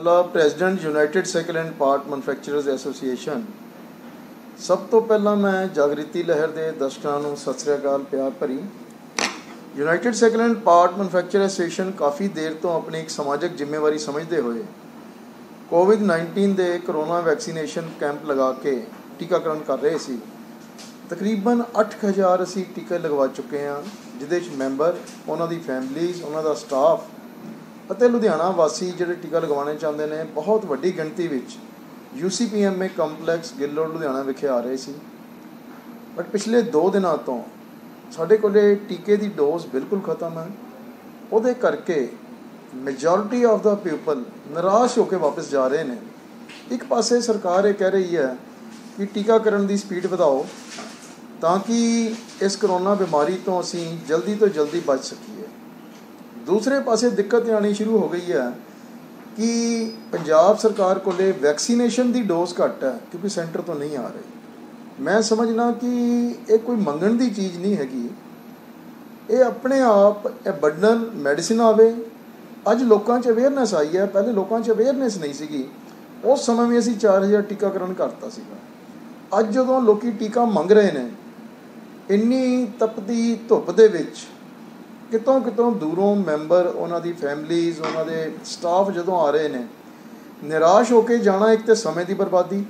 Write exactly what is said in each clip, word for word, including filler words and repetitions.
Chawla, president United cycle and part manufacturers association. ਸਭ ਤੋਂ ਪਹਿਲਾਂ ਮੈਂ ਜਾਗ੍ਰਿਤੀ ਲਹਿਰ ਦੇ ਦਰਸ਼ਕਾਂ ਨੂੰ ਸਤਿ ਸ੍ਰੀ ਅਕਾਲ, ਪਿਆਰ ਭਰੀ। United cycle and part manufacture association ਕਾਫੀ ਦੇਰ ਤੋਂ ਆਪਣੀ ਇੱਕ ਸਮਾਜਿਕ ਜ਼ਿੰਮੇਵਾਰੀ ਸਮਝਦੇ ਹੋਏ ਕੋਵਿਡ ਨਾਈਨਟੀਨ ਦੇ ਕਰੋਨਾ ਵੈਕਸੀਨੇਸ਼ਨ ਕੈਂਪ ਲਗਾ ਕੇ ਟੀਕਾਕਰਨ ਕਰ ਰਹੇ ਸੀ। ਤਕਰੀਬਨ ਅੱਠ ਹਜ਼ਾਰ ਅਸੀਂ ਟੀਕੇ ਲਗਵਾ ਚੁੱਕੇ ਹਾਂ, ਜਿਹਦੇ ਵਿੱਚ ਮੈਂਬਰ, ਉਹਨਾਂ ਦੀ ਫੈਮਲੀਜ਼, ਉਹਨਾਂ ਦਾ ਸਟਾਫ ਅਤੇ ਲੁਧਿਆਣਾ ਵਾਸੀ ਜਿਹੜੇ ਟੀਕਾ ਲਗਵਾਉਣੇ ਚਾਹੁੰਦੇ ਨੇ ਬਹੁਤ ਵੱਡੀ ਗਿਣਤੀ ਵਿੱਚ U C P M A complex Gill road Ludhiana ਵਿਖੇ ਆ ਰਹੇ ਸੀ। ਬਟ ਪਿਛਲੇ ਦੋ ਦਿਨਾਂ ਤੋਂ ਸਾਡੇ ਕੋਲ ਟੀਕੇ ਦੀ ਡੋਜ਼ ਬਿਲਕੁਲ ਖਤਮ ਹੈ। ਉਹਦੇ ਕਰਕੇ ਮੈਜੋਰਿਟੀ ਆਫ ਦਾ ਪੀਪਲ ਨਿਰਾਸ਼ ਹੋ ਕੇ ਵਾਪਸ ਜਾ ਰਹੇ ਨੇ। ਇੱਕ ਪਾਸੇ ਸਰਕਾਰ ਇਹ ਕਹਿ ਰਹੀ ਹੈ ਕਿ ਟੀਕਾਕਰਨ ਦੀ ਸਪੀਡ ਵਧਾਓ ਤਾਂ ਕਿ ਇਸ ਕਰੋਨਾ ਬਿਮਾਰੀ ਤੋਂ ਅਸੀਂ ਜਲਦੀ ਤੋਂ ਜਲਦੀ ਬਚ ਸਕੀਏ। ਦੂਸਰੇ ਪਾਸੇ ਦਿੱਕਤ ਆਉਣੀ ਸ਼ੁਰੂ ਹੋ ਗਈ ਹੈ ਕਿ ਪੰਜਾਬ ਸਰਕਾਰ ਕੋਲੇ ਵੈਕਸੀਨੇਸ਼ਨ ਦੀ ਡੋਜ਼ ਘੱਟ ਹੈ ਕਿਉਂਕਿ ਸੈਂਟਰ ਤੋਂ ਨਹੀਂ ਆ ਰਹੀ। ਮੈਂ ਸਮਝਣਾ ਕਿ ਇਹ ਕੋਈ ਮੰਗਣ ਦੀ ਚੀਜ਼ ਨਹੀਂ ਹੈਗੀ, ਇਹ ਆਪਣੇ ਆਪ ਇਹ ਬਰਡਨ ਮੈਡੀਸਿਨ ਆਵੇ। ਅੱਜ ਲੋਕਾਂ 'ਚ ਅਵੇਅਰਨੈਸ ਆਈ ਹੈ, ਪਹਿਲੇ ਲੋਕਾਂ 'ਚ ਅਵੇਅਰਨੈਸ ਨਹੀਂ ਸੀਗੀ। ਉਸ ਸਮੇਂ ਵੀ ਅਸੀਂ ਚਾਰ ਹਜ਼ਾਰ ਟੀਕਾਕਰਨ ਕਰਤਾ ਸੀਗਾ। ਅੱਜ ਜਦੋਂ ਲੋਕ ਟੀਕਾ ਮੰਗ ਰਹੇ ਨੇ, ਇੰਨੀ ਤਪਦੀ ਧੁੱਪ ਦੇ ਵਿੱਚ, ਕਿਤੋਂ ਕਿਤੋਂ ਦੂਰੋਂ ਮੈਂਬਰ, ਉਹਨਾਂ ਦੀ ਫੈਮਲੀਜ਼, ਉਹਨਾਂ ਦੇ ਸਟਾਫ ਜਦੋਂ ਆ ਰਹੇ ਨੇ, ਨਿਰਾਸ਼ ਹੋ ਕੇ ਜਾਣਾ ਇੱਕ ਤਾਂ ਸਮੇਂ ਦੀ ਬਰਬਾਦੀ,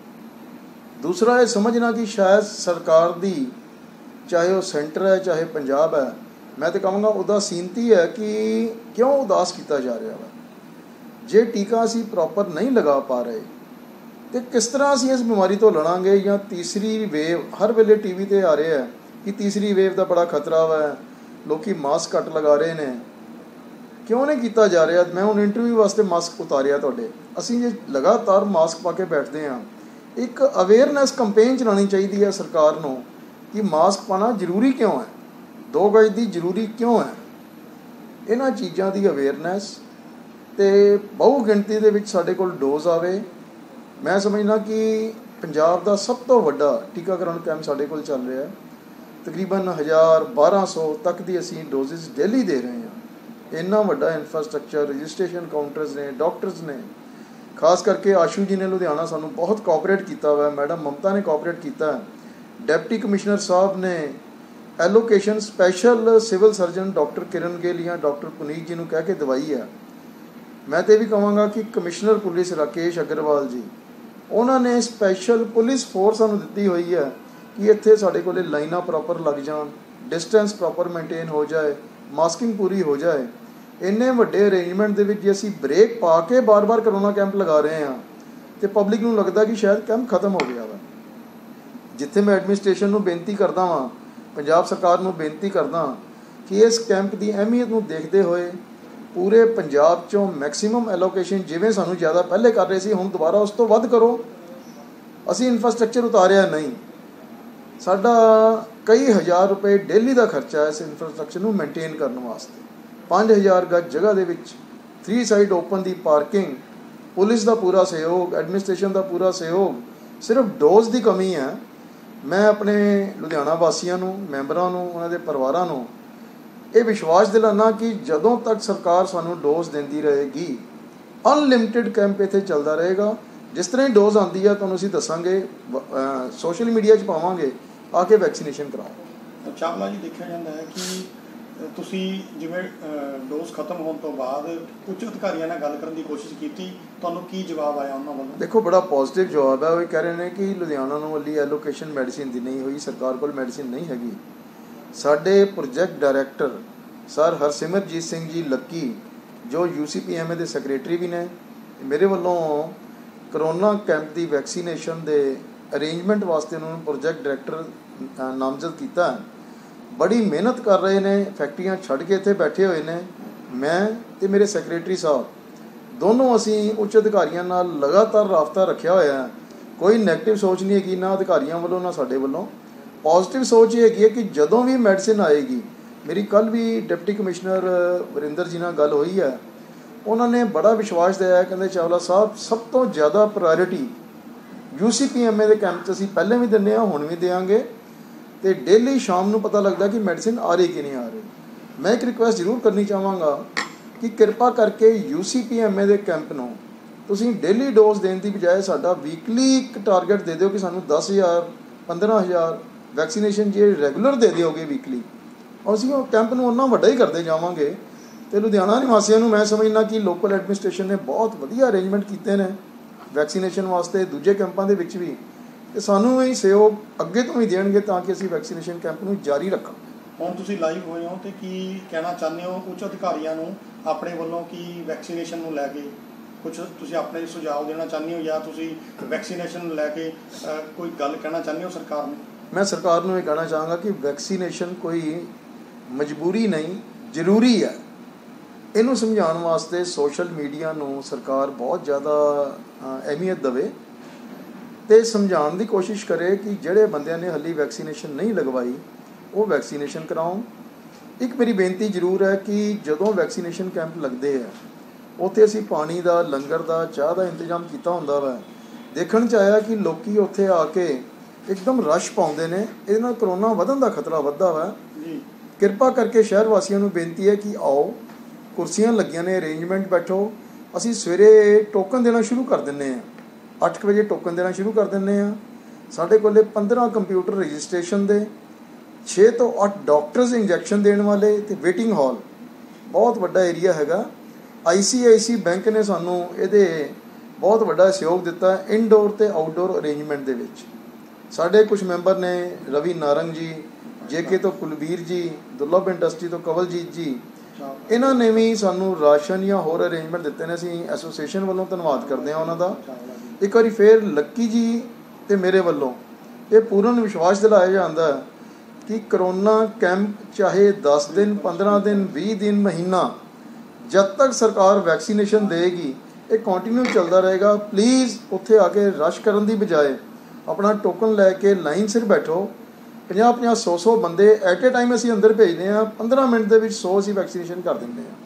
ਦੂਸਰਾ ਇਹ ਸਮਝਣਾ ਕਿ ਸ਼ਾਇਦ ਸਰਕਾਰ ਦੀ, ਚਾਹੇ ਉਹ ਸੈਂਟਰ ਹੈ ਚਾਹੇ ਪੰਜਾਬ ਹੈ, ਮੈਂ ਤਾਂ ਕਹਾਂਗਾ ਉਦਾਸੀਨਤੀ ਹੈ ਕਿ ਕਿਉਂ ਉਦਾਸ ਕੀਤਾ ਜਾ ਰਿਹਾ ਵਾ। ਜੇ ਟੀਕਾ ਅਸੀਂ ਪ੍ਰੋਪਰ ਨਹੀਂ ਲਗਾ ਪਾ ਰਹੇ ਅਤੇ ਕਿਸ ਤਰ੍ਹਾਂ ਅਸੀਂ ਇਸ ਬਿਮਾਰੀ ਤੋਂ ਲੜਾਂਗੇ। ਜਾਂ ਤੀਸਰੀ ਵੇਵ, ਹਰ ਵੇਲੇ ਟੀ ਵੀ 'ਤੇ ਆ ਰਿਹਾ ਹੈ ਕਿ ਤੀਸਰੀ ਵੇਵ ਦਾ ਬੜਾ ਖਤਰਾ ਵਾ, ਲੋਕ ਮਾਸਕ ਘੱਟ ਲਗਾ ਰਹੇ ਨੇ, ਕਿਉਂ ਨਹੀਂ ਕੀਤਾ ਜਾ ਰਿਹਾ। ਮੈਂ ਹੁਣ ਇੰਟਰਵਿਊ ਵਾਸਤੇ ਮਾਸਕ ਉਤਾਰਿਆ ਤੁਹਾਡੇ। ਅਸੀਂ ਜੇ ਲਗਾਤਾਰ ਮਾਸਕ ਪਾ ਕੇ ਬੈਠਦੇ ਹਾਂ, ਇੱਕ ਅਵੇਅਰਨੈਸ ਕੰਪੇਨ ਚਲਾਉਣੀ ਚਾਹੀਦੀ ਹੈ ਸਰਕਾਰ ਨੂੰ ਕਿ ਮਾਸਕ ਪਾਉਣਾ ਜ਼ਰੂਰੀ ਕਿਉਂ ਹੈ, ਦੋ ਗਜ ਦੀ ਜ਼ਰੂਰੀ ਕਿਉਂ ਹੈ। ਇਹਨਾਂ ਚੀਜ਼ਾਂ ਦੀ ਅਵੇਅਰਨੈਸ ਅਤੇ ਬਹੁ ਗਿਣਤੀ ਦੇ ਵਿੱਚ ਸਾਡੇ ਕੋਲ ਡੋਜ਼ ਆਵੇ। ਮੈਂ ਸਮਝਦਾ ਕਿ ਪੰਜਾਬ ਦਾ ਸਭ ਤੋਂ ਵੱਡਾ ਟੀਕਾਕਰਨ ਕੈਂਪ ਸਾਡੇ ਕੋਲ ਚੱਲ ਰਿਹਾ। ਤਕਰੀਬਨ ਹਜ਼ਾਰ ਬਾਰ੍ਹਾਂ ਸੌ ਤੱਕ ਦੀ ਅਸੀਂ ਡੋਜ਼ਿਸ ਡੇਲੀ ਦੇ ਰਹੇ ਹਾਂ। ਇੰਨਾ ਵੱਡਾ ਇਨਫਰਾਸਟਰਕਚਰ, ਰਜਿਸਟ੍ਰੇਸ਼ਨ ਕਾਊਂਟਰਸ ਨੇ, ਡਾਕਟਰਸ ਨੇ, ਖਾਸ ਕਰਕੇ ਆਸ਼ੂ ਜੀ ਨੇ ਲੁਧਿਆਣਾ ਸਾਨੂੰ ਬਹੁਤ ਕੋਆਪਰੇਟ ਕੀਤਾ ਵਾ, ਮੈਡਮ ਮਮਤਾ ਨੇ ਕੋਆਪਰੇਟ ਕੀਤਾ, ਡਿਪਟੀ ਕਮਿਸ਼ਨਰ ਸਾਹਿਬ ਨੇ allocation special civil surgeon doctor Kiran Gill ਜਾਂ ਡਾਕਟਰ ਪੁਨੀਤ ਜੀ ਨੂੰ ਕਹਿ ਕੇ ਦਵਾਈ ਹੈ। ਮੈਂ ਤਾਂ ਇਹ ਵੀ ਕਹਾਂਗਾ ਕਿ ਕਮਿਸ਼ਨਰ ਪੁਲਿਸ ਰਾਕੇਸ਼ ਅਗਰਵਾਲ ਜੀ, ਉਹਨਾਂ ਨੇ ਸਪੈਸ਼ਲ ਪੁਲਿਸ ਫੋਰਸ ਸਾਨੂੰ ਦਿੱਤੀ ਹੋਈ ਹੈ ਕਿ ਇੱਥੇ ਸਾਡੇ ਕੋਲ ਲਾਈਨਾਂ ਪ੍ਰੋਪਰ ਲੱਗ ਜਾਣ, ਡਿਸਟੈਂਸ ਪ੍ਰੋਪਰ ਮੇਨਟੇਨ ਹੋ ਜਾਏ, ਮਾਸਕਿੰਗ ਪੂਰੀ ਹੋ ਜਾਏ। ਇੰਨੇ ਵੱਡੇ ਅਰੇਂਜਮੈਂਟ ਦੇ ਵਿੱਚ ਜੇ ਅਸੀਂ ਬ੍ਰੇਕ ਪਾ ਕੇ ਬਾਰ-ਬਾਰ ਕਰੋਨਾ ਕੈਂਪ ਲਗਾ ਰਹੇ ਹਾਂ ਅਤੇ ਪਬਲਿਕ ਨੂੰ ਲੱਗਦਾ ਕਿ ਸ਼ਾਇਦ ਕੈਂਪ ਖਤਮ ਹੋ ਗਿਆ ਵਾ। ਜਿੱਥੇ ਮੈਂ ਐਡਮਿਨਿਸਟ੍ਰੇਸ਼ਨ ਨੂੰ ਬੇਨਤੀ ਕਰਦਾ ਵਾਂ, ਪੰਜਾਬ ਸਰਕਾਰ ਨੂੰ ਬੇਨਤੀ ਕਰਦਾ ਕਿ ਇਸ ਕੈਂਪ ਦੀ ਅਹਿਮੀਅਤ ਨੂੰ ਦੇਖਦੇ ਹੋਏ ਪੂਰੇ ਪੰਜਾਬ 'ਚੋਂ ਮੈਕਸੀਮਮ ਐਲੋਕੇਸ਼ਨ, ਜਿਵੇਂ ਸਾਨੂੰ ਜ਼ਿਆਦਾ ਪਹਿਲੇ ਕਰ ਰਹੇ ਸੀ, ਹੁਣ ਦੁਬਾਰਾ ਉਸ ਤੋਂ ਵੱਧ ਕਰੋ। ਅਸੀਂ ਇਨਫਰਾਸਟਰਕਚਰ ਉਤਾਰਿਆ ਨਹੀਂ, ਸਾਡਾ ਕਈ ਹਜ਼ਾਰ ਰੁਪਏ ਡੇਲੀ ਦਾ ਖਰਚਾ ਹੈ ਇਸ ਇਨਫਰਾਸਟਰਕਚਰ ਨੂੰ ਮੇਨਟੇਨ ਕਰਨ ਵਾਸਤੇ। ਪੰਜ ਹਜ਼ਾਰ ਗਜ ਜਗ੍ਹਾ ਦੇ ਵਿੱਚ ਥਰੀ ਸਾਈਡ ਓਪਨ ਦੀ ਪਾਰਕਿੰਗ, ਪੁਲਿਸ ਦਾ ਪੂਰਾ ਸਹਿਯੋਗ, ਐਡਮਿਨਿਸਟ੍ਰੇਸ਼ਨ ਦਾ ਪੂਰਾ ਸਹਿਯੋਗ। ਸਿਰਫ ਡੋਜ਼ ਦੀ ਕਮੀ ਹੈ। ਮੈਂ ਆਪਣੇ ਲੁਧਿਆਣਾ ਵਾਸੀਆਂ ਨੂੰ, ਮੈਂਬਰਾਂ ਨੂੰ, ਉਹਨਾਂ ਦੇ ਪਰਿਵਾਰਾਂ ਨੂੰ ਇਹ ਵਿਸ਼ਵਾਸ ਦਿਲਾਨਾ ਕਿ ਜਦੋਂ ਤੱਕ ਸਰਕਾਰ ਸਾਨੂੰ ਡੋਜ਼ ਦਿੰਦੀ ਰਹੇਗੀ, ਅਨਲਿਮਿਟਿਡ ਕੈਂਪ ਇੱਥੇ ਚੱਲਦਾ ਰਹੇਗਾ। ਜਿਸ ਤਰ੍ਹਾਂ ਹੀ ਡੋਜ਼ ਆਉਂਦੀ ਆ ਤੁਹਾਨੂੰ ਅਸੀਂ ਦੱਸਾਂਗੇ, ਸੋਸ਼ਲ ਮੀਡੀਆ 'ਚ ਪਾਵਾਂਗੇ, ਆ ਕੇ ਵੈਕਸੀਨੇਸ਼ਨ ਕਰਾਓ। ਚਾਵਲਾ ਜੀ, ਦੇਖਿਆ ਜਾਂਦਾ ਹੈ ਕਿ ਤੁਸੀਂ ਜਿਵੇਂ ਡੋਜ਼ ਖਤਮ ਹੋਣ ਤੋਂ ਬਾਅਦ ਉੱਚ ਅਧਿਕਾਰੀਆਂ ਨਾਲ ਗੱਲ ਕਰਨ ਦੀ ਕੋਸ਼ਿਸ਼ ਕੀਤੀ, ਤੁਹਾਨੂੰ ਕੀ ਜਵਾਬ ਆਇਆ ਉਹਨਾਂ ਵੱਲੋਂ? ਦੇਖੋ, ਬੜਾ ਪੋਜ਼ੀਟਿਵ ਜਵਾਬ ਹੈ। ਉਹ ਇਹ ਕਹਿ ਰਹੇ ਨੇ ਕਿ ਲੁਧਿਆਣਾ ਨੂੰ ਵਾਲੀ ਐਲੋਕੇਸ਼ਨ ਮੈਡੀਸਿਨ ਦੀ ਨਹੀਂ ਹੋਈ, ਸਰਕਾਰ ਕੋਲ ਮੈਡੀਸਿਨ ਨਹੀਂ ਹੈਗੀ। ਸਾਡੇ project director sir Harsimarjit Singh ji Lucky, ਜੋ you C P M A ਦੇ ਸੈਕਰੇਟਰੀ ਵੀ ਨੇ, ਮੇਰੇ ਵੱਲੋਂ ਕਰੋਨਾ ਕੈਂਪ ਦੀ ਵੈਕਸੀਨੇਸ਼ਨ ਦੇ ਅਰੇਂਜਮੈਂਟ ਵਾਸਤੇ ਉਹਨਾਂ ਨੂੰ ਪ੍ਰੋਜੈਕਟ ਡਾਇਰੈਕਟਰ ਨਾਮਜ਼ਦ ਕੀਤਾ। ਬੜੀ ਮਿਹਨਤ ਕਰ ਰਹੇ ਨੇ, ਫੈਕਟਰੀਆਂ ਛੱਡ ਕੇ ਇੱਥੇ ਬੈਠੇ ਹੋਏ ਨੇ। ਮੈਂ ਅਤੇ ਮੇਰੇ ਸੈਕਰੇਟਰੀ ਸਾਹਿਬ ਦੋਨੋਂ ਅਸੀਂ ਉੱਚ ਅਧਿਕਾਰੀਆਂ ਨਾਲ ਲਗਾਤਾਰ ਰਾਬਤਾ ਰੱਖਿਆ ਹੋਇਆ। ਕੋਈ ਨੈਗੇਟਿਵ ਸੋਚ ਨਹੀਂ ਹੈਗੀ, ਨਾ ਅਧਿਕਾਰੀਆਂ ਵੱਲੋਂ ਨਾ ਸਾਡੇ ਵੱਲੋਂ। ਪੋਜ਼ੀਟਿਵ ਸੋਚ ਇਹ ਹੈਗੀ ਹੈ ਕਿ ਜਦੋਂ ਵੀ ਮੈਡੀਸਿਨ ਆਏਗੀ, ਮੇਰੀ ਕੱਲ੍ਹ ਵੀ ਡਿਪਟੀ ਕਮਿਸ਼ਨਰ ਵਰਿੰਦਰ ਜੀ ਨਾਲ ਗੱਲ ਹੋਈ ਹੈ, ਉਹਨਾਂ ਨੇ ਬੜਾ ਵਿਸ਼ਵਾਸ ਦਿਵਾਇਆ। ਕਹਿੰਦੇ ਚਾਵਲਾ ਸਾਹਿਬ, ਸਭ ਤੋਂ ਜ਼ਿਆਦਾ priority U C P M A ਦੇ ਕੈਂਪ 'ਚ ਅਸੀਂ ਪਹਿਲੇ ਵੀ ਦਿੰਦੇ ਹਾਂ, ਹੁਣ ਵੀ ਦੇਵਾਂਗੇ। ਅਤੇ ਡੇਲੀ ਸ਼ਾਮ ਨੂੰ ਪਤਾ ਲੱਗਦਾ ਕਿ ਮੈਡੀਸਿਨ ਆ ਰਹੀ ਕਿ ਨਹੀਂ ਆ ਰਹੀ। ਮੈਂ ਇੱਕ ਰਿਕੁਐਸਟ ਜ਼ਰੂਰ ਕਰਨੀ ਚਾਹਾਂਗਾ ਕਿ ਕਿਰਪਾ ਕਰਕੇ you C P M A ਦੇ ਕੈਂਪ ਨੂੰ ਤੁਸੀਂ ਡੇਲੀ ਡੋਜ਼ ਦੇਣ ਦੀ ਬਜਾਏ ਸਾਡਾ ਵੀਕਲੀ ਇੱਕ ਟਾਰਗੇਟ ਦੇ ਦਿਓ ਕਿ ਸਾਨੂੰ ਦਸ ਹਜ਼ਾਰ ਪੰਦਰਾਂ ਹਜ਼ਾਰ ਵੈਕਸੀਨੇਸ਼ਨ ਜੇ ਰੈਗੂਲਰ ਦੇ ਦਿਓਗੇ ਵੀਕਲੀ, ਅਸੀਂ ਉਹ ਕੈਂਪ ਨੂੰ ਉਹਨਾਂ ਵੱਡਾ ਹੀ ਕਰਦੇ ਜਾਵਾਂਗੇ। ਅਤੇ ਲੁਧਿਆਣਾ ਨਿਵਾਸੀਆਂ ਨੂੰ ਮੈਂ ਸਮਝਦਾ ਕਿ ਲੋਕਲ ਐਡਮਿਨਿਸਟ੍ਰੇਸ਼ਨ ਨੇ ਬਹੁਤ ਵਧੀਆ ਅਰੇਂਜਮੈਂਟ ਕੀਤੇ ਨੇ ਵੈਕਸੀਨੇਸ਼ਨ ਵਾਸਤੇ, ਦੂਜੇ ਕੈਂਪਾਂ ਦੇ ਵਿੱਚ ਵੀ, ਅਤੇ ਸਾਨੂੰ ਇਹ ਸਹਿਯੋਗ ਅੱਗੇ ਤੋਂ ਵੀ ਦੇਣਗੇ ਤਾਂ ਕਿ ਅਸੀਂ ਵੈਕਸੀਨੇਸ਼ਨ ਕੈਂਪ ਨੂੰ ਜਾਰੀ ਰੱਖਾਂਗੇ। ਹੁਣ ਤੁਸੀਂ ਲਾਈਵ ਹੋਏ ਹੋ ਅਤੇ ਕੀ ਕਹਿਣਾ ਚਾਹੁੰਦੇ ਹੋ ਉੱਚ ਅਧਿਕਾਰੀਆਂ ਨੂੰ ਆਪਣੇ ਵੱਲੋਂ ਕਿ ਵੈਕਸੀਨੇਸ਼ਨ ਨੂੰ ਲੈ ਕੇ ਕੁਛ ਤੁਸੀਂ ਆਪਣੇ ਸੁਝਾਅ ਦੇਣਾ ਚਾਹੁੰਦੇ ਹੋ, ਜਾਂ ਤੁਸੀਂ ਵੈਕਸੀਨੇਸ਼ਨ ਨੂੰ ਲੈ ਕੇ ਕੋਈ ਗੱਲ ਕਹਿਣਾ ਚਾਹੁੰਦੇ ਹੋ ਸਰਕਾਰ ਨੂੰ? ਮੈਂ ਸਰਕਾਰ ਨੂੰ ਇਹ ਕਹਿਣਾ ਚਾਹਾਂਗਾ ਕਿ ਵੈਕਸੀਨੇਸ਼ਨ ਕੋਈ ਮਜਬੂਰੀ ਨਹੀਂ, ਜ਼ਰੂਰੀ ਹੈ। ਇਹਨੂੰ ਸਮਝਾਉਣ ਵਾਸਤੇ ਸੋਸ਼ਲ ਮੀਡੀਆ ਨੂੰ ਸਰਕਾਰ ਬਹੁਤ ਜ਼ਿਆਦਾ ਅਹਿਮੀਅਤ ਦੇਵੇ ਅਤੇ ਸਮਝਾਉਣ ਦੀ ਕੋਸ਼ਿਸ਼ ਕਰੇ ਕਿ ਜਿਹੜੇ ਬੰਦਿਆਂ ਨੇ ਹਾਲੇ ਵੈਕਸੀਨੇਸ਼ਨ ਨਹੀਂ ਲਗਵਾਈ ਉਹ ਵੈਕਸੀਨੇਸ਼ਨ ਕਰਾਉਣ। ਇੱਕ ਮੇਰੀ ਬੇਨਤੀ ਜ਼ਰੂਰ ਹੈ ਕਿ ਜਦੋਂ ਵੈਕਸੀਨੇਸ਼ਨ ਕੈਂਪ ਲੱਗਦੇ ਆ ਉੱਥੇ ਅਸੀਂ ਪਾਣੀ ਦਾ, ਲੰਗਰ ਦਾ, ਚਾਹ ਦਾ ਇੰਤਜ਼ਾਮ ਕੀਤਾ ਹੁੰਦਾ ਵਾ। ਦੇਖਣ 'ਚ ਆਇਆ ਕਿ ਲੋਕ ਉੱਥੇ ਆ ਕੇ ਇੱਕਦਮ ਰਸ਼ ਪਾਉਂਦੇ ਨੇ, ਇਹਦੇ ਨਾਲ ਕਰੋਨਾ ਵਧਣ ਦਾ ਖਤਰਾ ਵੱਧਦਾ ਵਾ। ਕਿਰਪਾ ਕਰਕੇ ਸ਼ਹਿਰ ਵਾਸੀਆਂ ਨੂੰ ਬੇਨਤੀ ਹੈ ਕਿ ਆਓ, ਕੁਰਸੀਆਂ ਲੱਗੀਆਂ ਨੇ, ਅਰੇਂਜਮੈਂਟ ਬੈਠੋ। ਅਸੀਂ ਸਵੇਰੇ ਟੋਕਨ ਦੇਣਾ ਸ਼ੁਰੂ ਕਰ ਦਿੰਦੇ ਹਾਂ, ਅੱਠ ਕੁ ਵਜੇ ਟੋਕਨ ਦੇਣਾ ਸ਼ੁਰੂ ਕਰ ਦਿੰਦੇ ਹਾਂ। ਸਾਡੇ ਕੋਲ ਪੰਦਰਾਂ ਕੰਪਿਊਟਰ ਰਜਿਸਟ੍ਰੇਸ਼ਨ ਦੇ, ਛੇ ਤੋਂ ਅੱਠ ਡਾਕਟਰਸ ਇੰਜੈਕਸ਼ਨ ਦੇਣ ਵਾਲੇ, ਅਤੇ ਵੇਟਿੰਗ ਹਾਲ ਬਹੁਤ ਵੱਡਾ ਏਰੀਆ ਹੈਗਾ। ਆਈ ਸੀ ਆਈ ਸੀ ਬੈਂਕ ਨੇ ਸਾਨੂੰ ਇਹਦੇ ਬਹੁਤ ਵੱਡਾ ਸਹਿਯੋਗ ਦਿੱਤਾ ਇਨਡੋਰ ਅਤੇ ਆਊਟਡੋਰ ਅਰੇਂਜਮੈਂਟ ਦੇ ਵਿੱਚ। ਸਾਡੇ ਕੁਝ ਮੈਂਬਰ ਨੇ, ਰਵੀ ਨਾਰੰਗ ਜੀ, ਜੇ ਕੇ ਤੋਂ ਕੁਲਬੀਰ ਜੀ, ਦੁਰਲਭ ਇੰਡਸਟਰੀ ਤੋਂ ਕਵਲਜੀਤ ਜੀ, ਇਹਨਾਂ ਨੇ ਵੀ ਸਾਨੂੰ ਰਾਸ਼ਨ ਜਾਂ ਹੋਰ ਅਰੇਂਜਮੈਂਟ ਦਿੱਤੇ ਨੇ। ਅਸੀਂ ਐਸੋਸੀਏਸ਼ਨ ਵੱਲੋਂ ਧੰਨਵਾਦ ਕਰਦੇ ਹਾਂ ਉਹਨਾਂ ਦਾ। ਇੱਕ ਵਾਰੀ ਫਿਰ ਲੱਕੀ ਜੀ ਅਤੇ ਮੇਰੇ ਵੱਲੋਂ ਇਹ ਪੂਰਨ ਵਿਸ਼ਵਾਸ ਦਿਲਾਇਆ ਜਾਂਦਾ ਕਿ ਕਰੋਨਾ ਕੈਂਪ ਚਾਹੇ ਦਸ ਦਿਨ, ਪੰਦਰਾਂ ਦਿਨ, ਵੀਹ ਦਿਨ, ਮਹੀਨਾ, ਜਦ ਤੱਕ ਸਰਕਾਰ ਵੈਕਸੀਨੇਸ਼ਨ ਦੇਗੀ ਇਹ ਕੰਟੀਨਿਊ ਚੱਲਦਾ ਰਹੇਗਾ। ਪਲੀਜ਼ ਉੱਥੇ ਆ ਕੇ ਰਸ਼ ਕਰਨ ਦੀ ਬਜਾਏ ਆਪਣਾ ਟੋਕਨ ਲੈ ਕੇ ਲਾਈਨ ਸਿਰ ਬੈਠੋ। ਪੰਜਾਹ ਪੰਜਾਹ, ਸੌ ਸੌ ਬੰਦੇ ਐਟ ਏ ਟਾਈਮ ਅਸੀਂ ਅੰਦਰ ਭੇਜਦੇ ਹਾਂ, ਪੰਦਰਾਂ ਮਿੰਟ ਦੇ ਵਿੱਚ ਸੌ ਅਸੀਂ ਵੈਕਸੀਨੇਸ਼ਨ ਕਰ ਦਿੰਦੇ ਹਾਂ।